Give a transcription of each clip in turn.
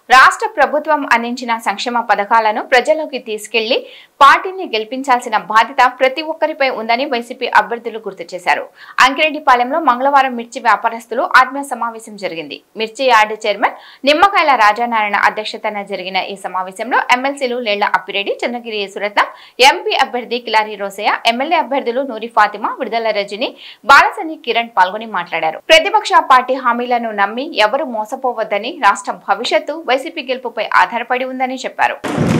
రాష్ట్ర ప్రభుత్వం అందించిన సంక్షేమ పథకాలను ప్రజల్లోకి తీసుకెళ్లి పార్టీని గెలిపించాల్సిన బాధ్యత ప్రతి ఒక్కరిపై ఉందని వైసీపీ అభ్యర్థులు గుర్తు చేశారు. అంకిరెడ్డిపాలెంలో మంగళవారం మిర్చి వ్యాపారస్తులు ఆత్మీయ సమావేశం జరిగింది. మిర్చి యార్డు చైర్మన్ నిమ్మకాయల రాజానారాయణ అధ్యక్షతన జరిగిన ఈ సమావేశంలో ఎమ్మెల్సీలు లేళ్ల అప్పిరెడ్డి, చంద్రగిరి సురత్నం, ఎంపీ అభ్యర్థి కిలారి రోసయ్య, ఎమ్మెల్యే అభ్యర్థులు నూరి ఫాతిమా, విడుదల రజని, బాలసని కిరణ్ పాల్గొని మాట్లాడారు. ప్రతిపక్ష పార్టీ హామీలను నమ్మి ఎవరు మోసపోవద్దని, రాష్ట్ర భవిష్యత్తు వైసీపీ గెలుపుపై ఆధారపడి ఉందని చెప్పారు.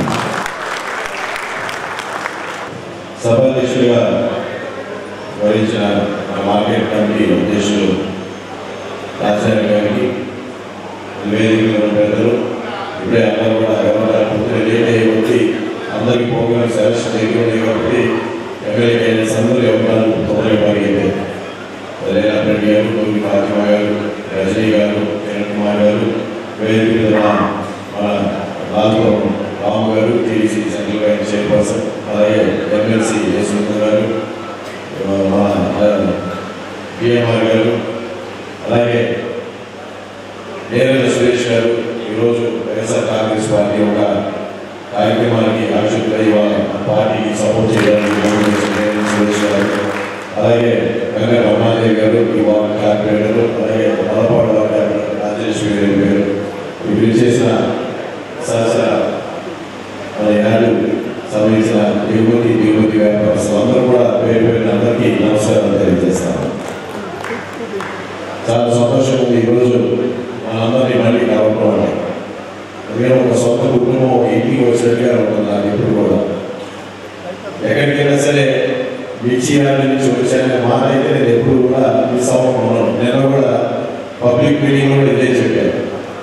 సభాధ్యక్షులుగా వహించిన మార్కెట్ కమిటీ అధ్యక్షులు రాజశేఖర్ గారికి, వేదికలో పెద్దలు, ఇప్పుడే అందరూ కూడా ఎవరు లేట్ అయ్యి అందరికీ ప్రోగ్రామ్ సెలక్షన్ చేయకూడదు కాబట్టి ఎమ్మెల్యే క్యాండిడేట్స్ అందరూ ఎవరు తొందరగా పాల్గొంటే రెడ్డి గారు, నూరి ఫాతిమా గారు, రజనీ గారు, కిరణ్ కుమార్ గారు, వేదిక Lalpuram Ramu garu, TDC central bank chairperson, అలాగే ఎమ్మెల్సీ యశ్వంత్ గారు, బిఎంఆర్ గారు, అలాగే నేరేళ్ల సురేష్ గారు, ఈరోజు వైఎస్ఆర్ కాంగ్రెస్ పార్టీ ఒక కార్యక్రమానికి ఆక్షితులై వాళ్ళ పార్టీకి సపోర్ట్ చేయడానికి నేరేళ్ల సురేష్ గారు, అలాగే వెంకట రమణాదేవి గారు, ఈ వార్డు కార్పొరేటర్లు, అలాగే మలపాడు వార్డు కార్పొరేటర్ రాజేశ్వరి గారు, వీరు చేసిన సహచర మన యాడు సంబంధించిన దిగుమతి వ్యాపారస్తులు అందరూ కూడా పేరు పేరున అందరికీ నమస్కారాలు తెలియజేస్తాను. చాలా సంతోషం ఉంది ఈరోజు మనందరినీ మళ్ళీ కలవడం. అందుకని ఒక సొంత కుటుంబం ఇంటికి వచ్చినట్టుగా ఉంటుంది నాకు ఎప్పుడు కూడా. ఎక్కడికైనా సరే మిర్చి యార్డు నుంచి వచ్చాక మాట అయితే నేను ఎప్పుడు కూడా మిస్ అవ్వకుండా నేను కూడా పబ్లిక్ మీటింగ్ కూడా ఇదే చెప్పాను.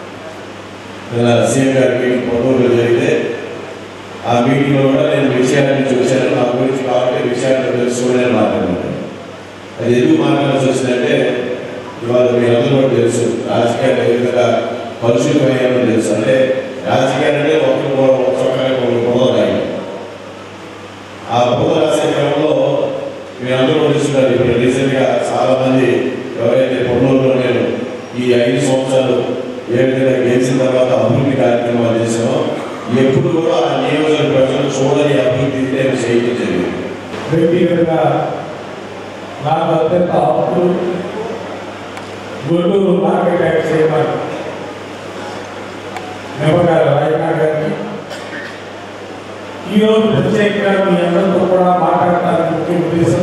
సీఎం గారి మీటింగ్ పొందూరులో జరిగితే ఆ మీటింగ్లో కూడా నేను విషయాల నుంచి వచ్చాను, నా గురించి కాబట్టి విషయాలు తెలుసుకోవడానికి మాట్లాడుతున్నాను. అది ఎందుకు మాట్లాడాల్సి వచ్చిందంటే ఇవాళ మీరందరూ కూడా తెలుసు రాజకీయాలు ఏ విధంగా కలుషితమయ్యామో తెలుసు. అంటే రాజకీయాలంటే ఒకరికి పొందలు రాయి. ఆ పొందలు రాసే క్రమంలో మీరందరూ తెలుసుకున్నారు. ఇప్పుడు రీసెంట్గా చాలామంది ఎవరైతే పొందూరులో నేను ఈ 5 సంవత్సరాలు ఏ విధంగా గెలిచిన తర్వాత అభివృద్ధి కార్యక్రమాలు చేసామో ఎప్పుడు కూడా ఆ నియోజకవర్గ ప్రజలు చూడని అభివృద్ధి చేయడం జరిగింది. వ్యక్తిగతంగా నాకు అత్యంత అప్పుడు గుంటూరు మార్కెట్ యార్డ్ చైర్మన్ నిమ్మకాయల రాజానారాయణ గారికి ఈరోజు ప్రత్యేకంగా మీ అందరితో కూడా మాట్లాడటానికి ముఖ్య ఉద్దేశం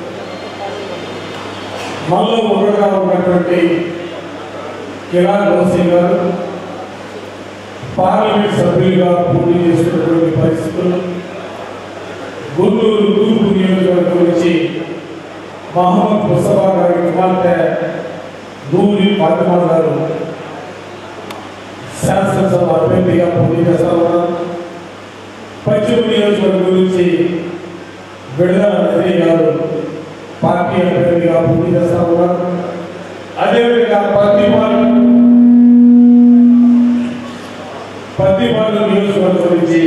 మనలో ఒకరుగా ఉన్నటువంటి కిలారి రోసయ్య గారు పార్లమెంట్ సభ్యులుగా పోటీ చేస్తున్నటువంటి పరిస్థితులు, గుంటూరు తూర్పు నియోజకవర్గం నుంచి మహమ్మద్ ముస్తఫా గారి కుమార్తె నూరి ఫాతిమా గారు శాసనసభ అభ్యర్థిగా పోటీ చేస్తా ఉన్నారు. పశ్చిమ నియోజకవర్గం నుంచి విడుదల రజనీ గారు పార్టీ అభ్యర్థిగా పోటీ చేస్తా ఉన్నారు. అదేవిధంగా పత్తిపాడు నియోజకవర్గం నుంచి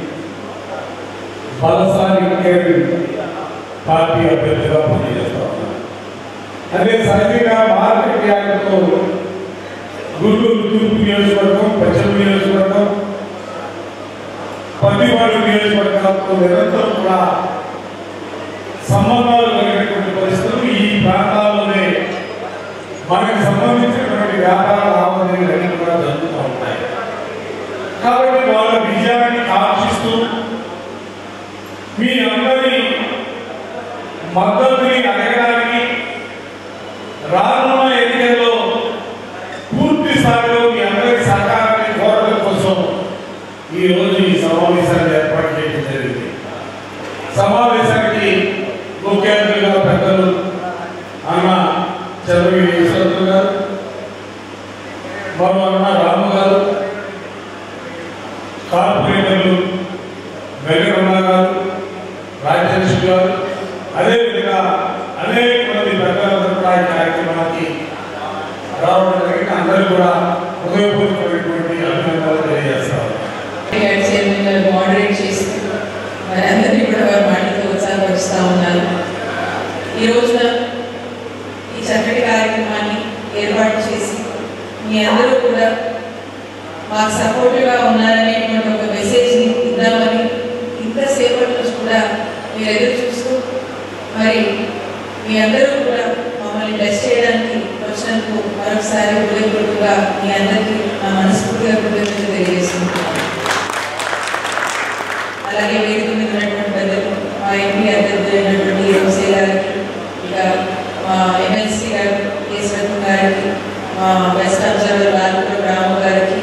బాలసని కిరణ్ పార్టీ అభ్యర్థిగా పోటీ చేస్తా ఉన్నారు. అదే సహజంగా మార్కెట్ యార్డుతో గుంటూరు తూర్పు నియోజకవర్గం, పశ్చిమ నియోజకవర్గం, పత్తిపాడు నియోజకవర్గాలతో నిరంతరం కూడా సంబంధాలు కలిగినటువంటి పరిస్థితులు ఈ ప్రాంతాల్లోనే మనకు సంబంధించినటువంటి వ్యాపార లావాదేవీలు కూడా జరుగుతూ ఉంటాయి. కాబట్టి వాళ్ళ విజయాన్ని ఆశిస్తూ మీ అందరి మద్దతుని అడగడానికి రానున్న ఎన్నికల్లో పూర్తి స్థాయిలో మీ అందరి సహకారాన్ని కోరడం కోసం ఈరోజు ఈ సమావేశాన్ని ఏర్పాటు చేయడం జరిగింది. సమావేశానికి ముఖ్య అతిథిగా పెద్దలు అన్న చంద్రగిరి యశ్వంత్ గారు, మరో అన్న రాము గారు, కార్పొరేటర్లు వెంకటరమణ గారు, రాజేష్ గారు, అదేవిధంగా అనేక మంది పెద్దలందరూ కూడా ఈ కార్యక్రమానికి రావడం జరిగిన అందరూ కూడా హృదయపూర్వకమైనటువంటి అభినందనలు తెలియజేస్తారు. మోడరేట్ చేస్తూ వారందరినీ కూడా వారి మాటలతో ఉత్సాహపరుస్తూ ఉన్నారు. ఈ రోజున ఈ చక్కటి కార్యక్రమాన్ని ఏర్పాటు చేసి మీ అందరూ కూడా మాకు సపోర్ట్ సపోర్టివ్గా ఉన్నారనేటువంటి ఒక మెసేజ్ని ఇద్దామని ఇంతసేపటి నుంచి కూడా మీరు ఎదురు చూస్తూ మరి మీ అందరూ కూడా మమ్మల్ని బ్లెస్ చేయడానికి వచ్చినందుకు మరొకసారి హృదయపూర్వకంగా మీ అందరికీ నా మనస్ఫూర్తిగా కృతజ్ఞతలు తెలియజేస్తున్నాను. అలాగే వేదిక మీద ఉన్నటువంటి పెద్దలు మా ఎంపీ అభ్యర్థులైనటువంటి రోసే గారికి, ఇక మా ఎమ్మెల్సీ గారు కేశవన్ గారికి, మా వెస్ట్ అబ్జర్వర్ లాల్పూర్ రాము గారికి,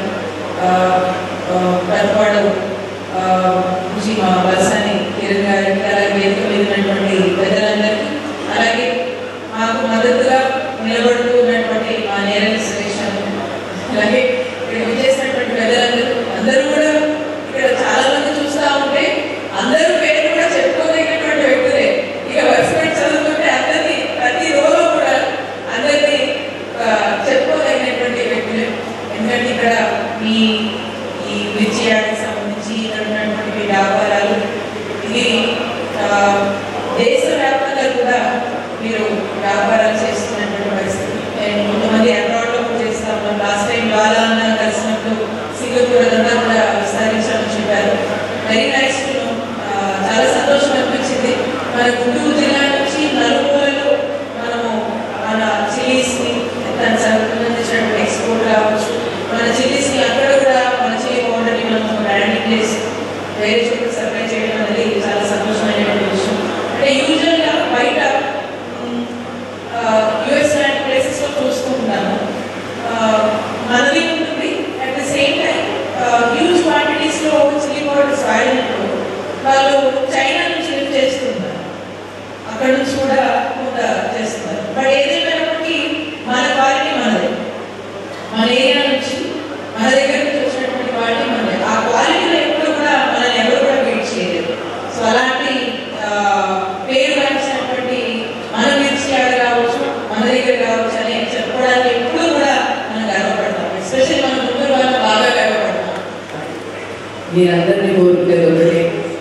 పట్వాడ నుంచి మా బల్సాని కిరణ్ గారికి, అలాగే వేదిక మీద ఉన్నటువంటి పెద్దలందరికీ, అలాగే మాకు మద్దతుగా నిలబడుతూ ఉన్నటువంటి మా నేరల సురేష్, అలాగే ఇక్కడ విచ్చేసినటువంటి పెద్దలందరూ అందరూ కూడా ఇక్కడ చాలా మంది చూస్తూ ఉంటే అందరూ పేరు కూడా చెప్పుకోదగినటువంటి వ్యక్తులే. ఇక వర్షపెట్టి చదువుకుంటే అందరినీ ప్రతి రోజు కూడా అందరినీ చెప్పుకోదగినటువంటి వ్యక్తులే. ఎందుకంటే ఇక్కడ మీ ఈ విజయానికి సంబంధించి ఇక్కడ ఉన్నటువంటి మీ వ్యాపారాలు ఇది దేశవ్యాప్తంగా కూడా మీరు వ్యాపారాలు చేస్తున్నటువంటి పరిస్థితి. నేను కొంతమంది అబ్రాడ్లో కూడా చేస్తా ఉన్నాం. లాస్ట్ టైం వాళ్ళ కలిసినప్పుడు సింగపూర్ అదంతా కూడా విస్తరించామని చెప్పారు. Very nice. చాలా సంతోషం అనిపించింది. మన గుంటూరు జిల్లా నుంచి నలుమూలలో మనము మన చిల్లీస్ని దానికి సంబంధించినటువంటి ఎక్స్పోర్ట్ కావచ్చు, మన చిల్లీస్ని అక్కడ కూడా మన చిల్లీ పౌడర్ని మనం బ్రాండింగ్ చేసి వేరే చోట్ల సప్లై చేయడం అనేది చాలా సంతోషమైనటువంటి విషయం. అంటే యూజువల్గా బయట యుఎస్ లాంటి ప్లేసెస్లో చూసుకుంటున్నాను, మనది ఉంటుంది. At the same time huge క్వాంటిటీస్లో చిల్లీ పౌడర్స్ వాడినప్పుడు వాళ్ళు చైనా నుంచి లిఫ్ట్ చేస్తున్నారు, అక్కడ నుంచి కూడా కొంత చేస్తున్నారు. బట్ ఏదేమైనప్పటికీ మన క్వాలిటీ మనదే, మన ఏరియా నుంచి మన దగ్గర నుంచి వచ్చినటువంటి క్వాలిటీ మనదే. ఆ క్వాలిటీలో ఎప్పుడు కూడా మనల్ని ఎవరు కూడా వెయిట్ చేయలేదు. సో అలాంటి పేరు రాసినటువంటి మన మిర్చి ఆడ కావచ్చు, మన దగ్గర కావచ్చు అని చెప్పుకోవడానికి ఎప్పుడు కూడా మనం గర్వపడతాం. ఎస్పెషల్లీ మన గుంటూరు వాళ్ళు బాగా గర్వపడతాం. మీరందరినీ కోరుకునేది ఒకటే,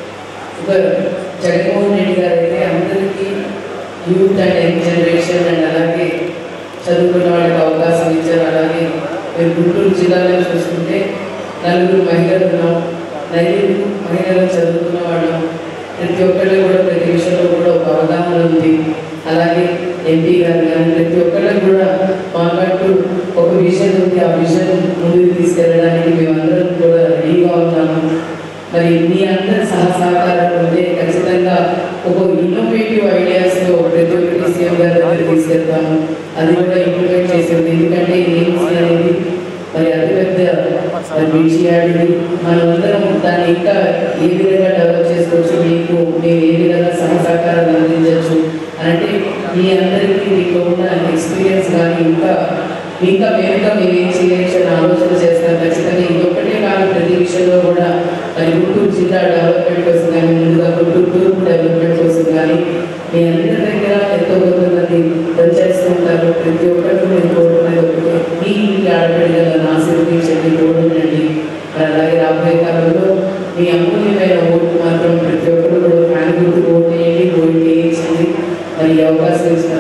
జగన్మోహన్ రెడ్డి గారు అయితే అందరికీ youth and young generation and అలాగే చదువుకున్న వాళ్ళకి అవకాశం ఇచ్చారు. అలాగే మేము గుంటూరు జిల్లాలో చూసుకుంటే 4 మహిళలు ఉన్నాం. 9 మహిళలు చదువుకున్న వాళ్ళం. ప్రతి ఒక్కళ్ళు కూడా ప్రతి విషయంలో కూడా ఒక అవగాహన ఉంది. అలాగే ఎంపీ గారు కానీ ప్రతి ఒక్కళ్ళకి కూడా మాట్లాడుతూ ఒక విజన్ ఉంది. ఆ విజన్ ముందుకు తీసుకెళ్ళడానికి మేమందరం కూడా రెడీగా ఉన్నాము. మరి మీ అందరి సహకారాలు ఉంటే ఖచ్చితంగా ఒక ఇన్నోవేటివ్ ఐడియాస్లో ప్రతి ఒక్కటి సీఎం గారి దగ్గర తీసుకెళ్తాము. అది కూడా ఇంప్లిమెంట్ చేసేది. ఎందుకంటే ఎయిమ్స్ అనేది మరి అతిపెద్ద విషయాన్ని మనమందరం దాన్ని ఇంకా ఏ విధంగా డెవలప్ చేసుకోవచ్చు, మీకు మేము ఏ విధంగా సహకారాలు అందించవచ్చు అంటే మీ అందరికీ మీకు ఉన్న ఎక్స్పీరియన్స్ కానీ ఇంకా మేమేం చేయొచ్చు అని ఆలోచన చేస్తాం. ఖచ్చితంగా ఇంకొకటే కాదు, ప్రతి విషయంలో కూడా మరి గుంటూరు జిల్లా డెవలప్మెంట్ కోసం కానీ ముందుగా గుంటూరు తూర్పు డెవలప్మెంట్ కోసం కానీ మీ అందరి దగ్గర ఎంతో కొంతమంది పనిచేస్తూ ఉంటారు. ప్రతి ఒక్కరికి నేను కోరుకునేది ఒకటి, మీ ఇంటికి ఆడపడిగా నన్ను ఆశీర్వదించండి, తోడుండండి. అలాగే రాబోయే కాలంలో మీ అమూల్యమైన ఓటు మాత్రం ప్రతి ఒక్కరు కూడా ఫ్యాన్ గుర్తు ఓటు వేయండి, ఓటు వేయించండి. మరి అవకాశం